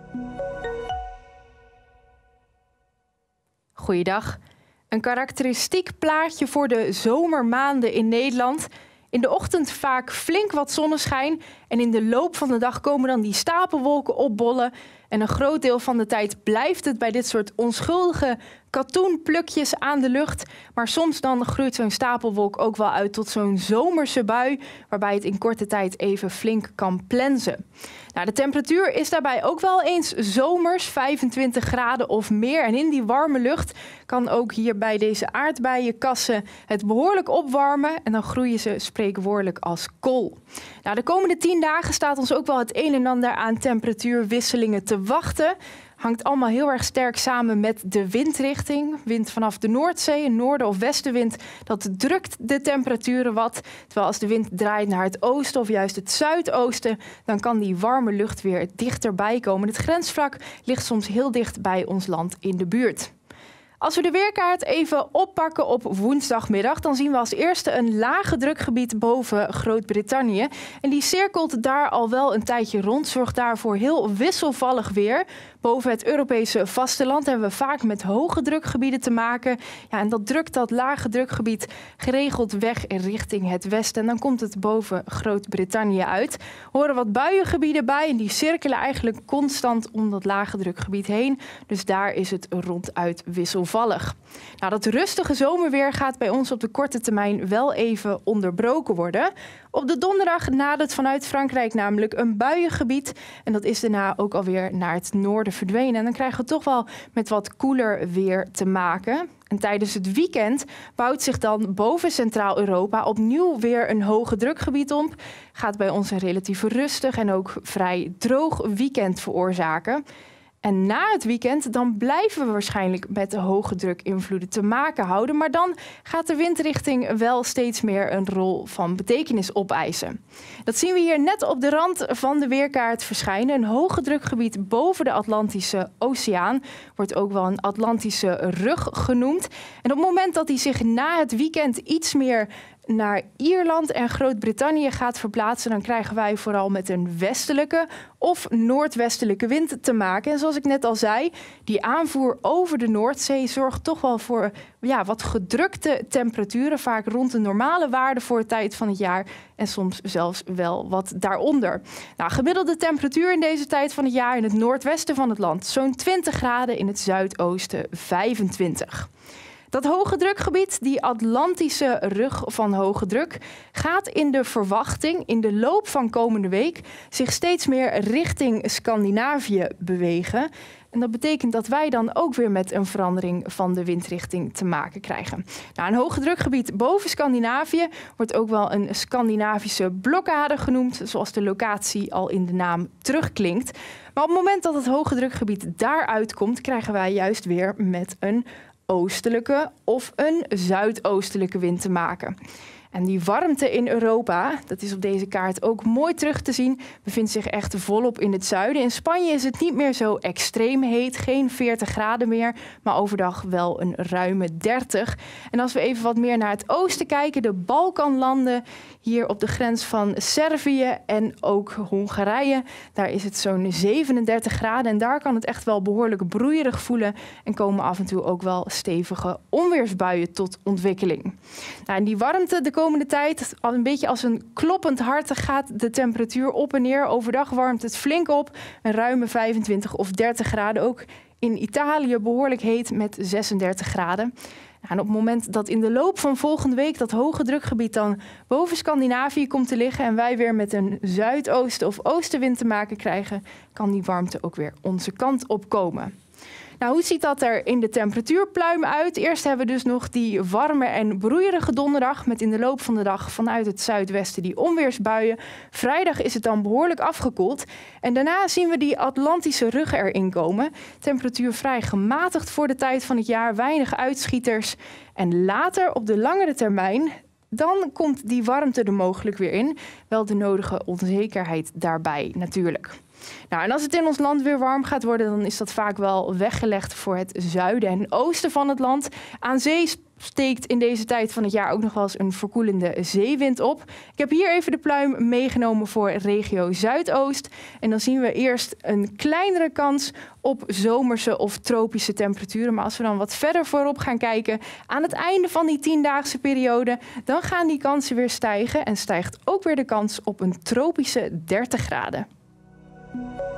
Goeiedag. Een karakteristiek plaatje voor de zomermaanden in Nederland. In de ochtend vaak flink wat zonneschijn en in de loop van de dag komen dan die stapelwolken opbollen. En een groot deel van de tijd blijft het bij dit soort onschuldige katoenplukjes aan de lucht. Maar soms dan groeit zo'n stapelwolk ook wel uit tot zo'n zomerse bui, waarbij het in korte tijd even flink kan plensen. Nou, de temperatuur is daarbij ook wel eens zomers, 25 graden of meer. En in die warme lucht kan ook hier bij deze aardbeienkassen het behoorlijk opwarmen. En dan groeien ze spreekwoordelijk als kool. Nou, de komende 10 dagen staat ons ook wel het een en ander aan temperatuurwisselingen te wachten. Hangt allemaal heel erg sterk samen met de windrichting. Wind vanaf de Noordzee, een noorden- of westenwind, dat drukt de temperaturen wat. Terwijl als de wind draait naar het oosten of juist het zuidoosten, dan kan die warme lucht weer dichterbij komen. Het grensvlak ligt soms heel dicht bij ons land in de buurt. Als we de weerkaart even oppakken op woensdagmiddag, dan zien we als eerste een lage drukgebied boven Groot-Brittannië. En die cirkelt daar al wel een tijdje rond, zorgt daarvoor heel wisselvallig weer. Boven het Europese vasteland hebben we vaak met hoge drukgebieden te maken. Ja, en dat drukt dat lage drukgebied geregeld weg richting het westen. En dan komt het boven Groot-Brittannië uit. Er horen wat buiengebieden bij en die cirkelen eigenlijk constant om dat lage drukgebied heen. Dus daar is het ronduit wisselvallig. Nou, dat rustige zomerweer gaat bij ons op de korte termijn wel even onderbroken worden. Op de donderdag nadert vanuit Frankrijk namelijk een buiengebied. En dat is daarna ook alweer naar het noorden verdwenen. En dan krijgen we toch wel met wat koeler weer te maken. En tijdens het weekend bouwt zich dan boven Centraal-Europa opnieuw weer een hoge drukgebied op. Gaat bij ons een relatief rustig en ook vrij droog weekend veroorzaken. En na het weekend dan blijven we waarschijnlijk met de hoge drukinvloeden te maken houden. Maar dan gaat de windrichting wel steeds meer een rol van betekenis opeisen. Dat zien we hier net op de rand van de weerkaart verschijnen. Een hoge drukgebied boven de Atlantische Oceaan wordt ook wel een Atlantische rug genoemd. En op het moment dat die zich na het weekend iets meer naar Ierland en Groot-Brittannië gaat verplaatsen, dan krijgen wij vooral met een westelijke of noordwestelijke wind te maken. En zoals ik net al zei, die aanvoer over de Noordzee zorgt toch wel voor wat gedrukte temperaturen, vaak rond de normale waarde voor de tijd van het jaar en soms zelfs wel wat daaronder. Nou, gemiddelde temperatuur in deze tijd van het jaar in het noordwesten van het land zo'n 20 graden, in het zuidoosten 25. Dat hoge drukgebied, die Atlantische rug van hoge druk, gaat in de verwachting in de loop van komende week zich steeds meer richting Scandinavië bewegen. En dat betekent dat wij dan ook weer met een verandering van de windrichting te maken krijgen. Nou, een hoge drukgebied boven Scandinavië wordt ook wel een Scandinavische blokkade genoemd, zoals de locatie al in de naam terugklinkt. Maar op het moment dat het hoge drukgebied daaruit komt, krijgen wij juist weer met een oostelijke of een zuidoostelijke wind te maken. En die warmte in Europa, dat is op deze kaart ook mooi terug te zien, bevindt zich echt volop in het zuiden. In Spanje is het niet meer zo extreem heet, geen 40 graden meer, maar overdag wel een ruime 30. En als we even wat meer naar het oosten kijken, de Balkanlanden, hier op de grens van Servië en ook Hongarije, daar is het zo'n 37 graden. En daar kan het echt wel behoorlijk broeierig voelen en komen af en toe ook wel stevige onweersbuien tot ontwikkeling. Nou, en die warmte de komende tijd, al een beetje als een kloppend hart, gaat de temperatuur op en neer. Overdag warmt het flink op, een ruime 25 of 30 graden. Ook in Italië behoorlijk heet met 36 graden. En op het moment dat in de loop van volgende week dat hoge drukgebied dan boven Scandinavië komt te liggen en wij weer met een zuidoosten of oostenwind te maken krijgen, kan die warmte ook weer onze kant op komen. Nou, hoe ziet dat er in de temperatuurpluim uit? Eerst hebben we dus nog die warme en broeierige donderdag met in de loop van de dag vanuit het zuidwesten die onweersbuien. Vrijdag is het dan behoorlijk afgekoeld. En daarna zien we die Atlantische rug erin komen. Temperatuur vrij gematigd voor de tijd van het jaar, weinig uitschieters. En later op de langere termijn, dan komt die warmte er mogelijk weer in. Wel de nodige onzekerheid daarbij natuurlijk. Nou, en als het in ons land weer warm gaat worden, dan is dat vaak wel weggelegd voor het zuiden en oosten van het land. Aan zee steekt in deze tijd van het jaar ook nog wel eens een verkoelende zeewind op. Ik heb hier even de pluim meegenomen voor regio Zuidoost. En dan zien we eerst een kleinere kans op zomerse of tropische temperaturen. Maar als we dan wat verder voorop gaan kijken, aan het einde van die 10-daagse periode, dan gaan die kansen weer stijgen en stijgt ook weer de kans op een tropische 30 graden.